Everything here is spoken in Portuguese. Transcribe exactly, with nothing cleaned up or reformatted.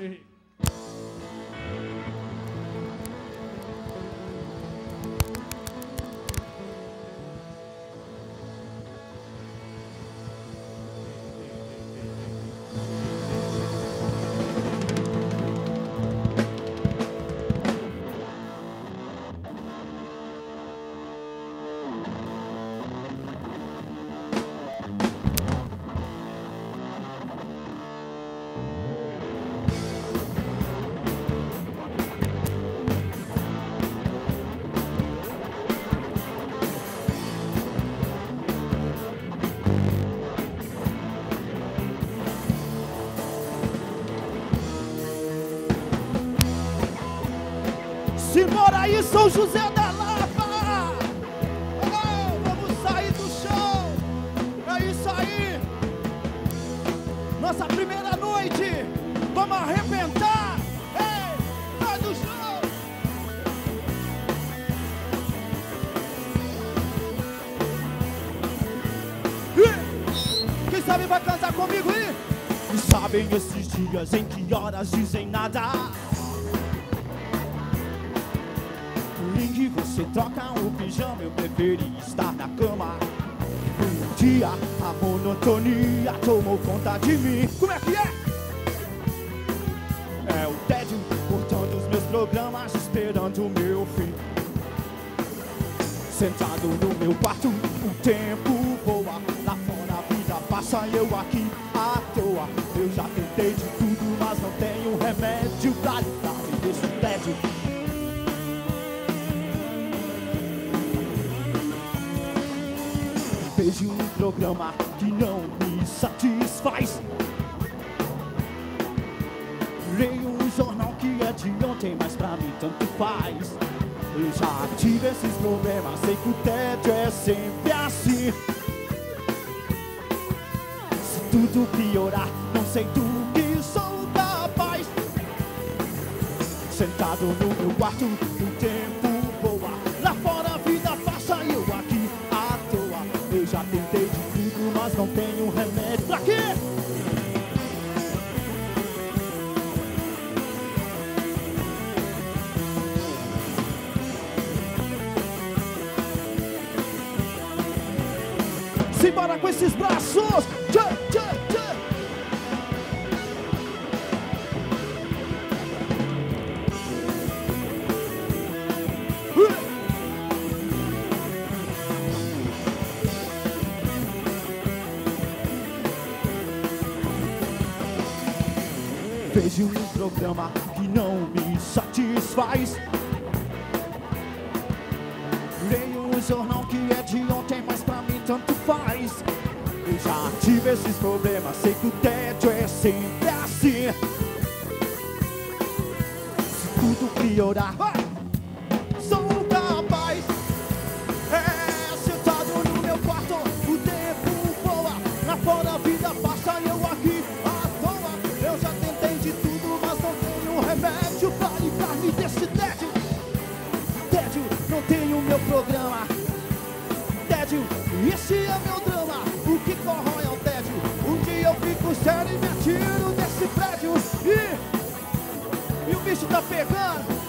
Simbora aí, São José da Lapa! Oh, vamos sair do chão! É isso aí! Nossa primeira noite! Vamos arrebentar! Ei, sai do chão! Quem sabe vai cantar comigo aí? E sabem esses dias em que horas dizem nada? Que você troca o pijama, eu preferi estar na cama. Um dia a monotonia tomou conta de mim. Como é que é? É o tédio cortando os meus programas, esperando o meu fim. Sentado no meu quarto, o tempo voa. Lá fora a vida passa e eu aqui à toa. Eu já tentei de tudo, mas não tenho remédio pra livrar-me desse tédio. Vejo um programa que não me satisfaz. Leio um jornal que é de ontem, mas pra mim tanto faz. Eu já tive esses problemas, sei que o tédio é sempre assim. Se tudo piorar, não sei do que sou capaz. Sentado no meu quarto, o tempo voa. Lá fora a vida passa e eu aqui à toa. Eu já tentei de tudo, mas não tenho remédio. Pra quê? Simbora com esses braços! Tchê, tchê, tchê. Vejo um programa que não me satisfaz. Leio um jornal que é de ontem, mas pra mim tanto faz. Eu já tive esses problemas, sei que o tédio é sempre assim. Se tudo piorar, vai! Sou capaz. É, sentado no meu quarto, o tempo voa. Lá fora a vida passa e eu aqui à toa. Eu já tentei de tudo, mas não tenho remédio pra livrar-me desse tédio. Tédio, não tenho meu programa. Tédio, esse é meu drama. O que corrói é o tédio. Um dia eu fico sério e me atiro desse prédio. E, e o bicho tá pegando.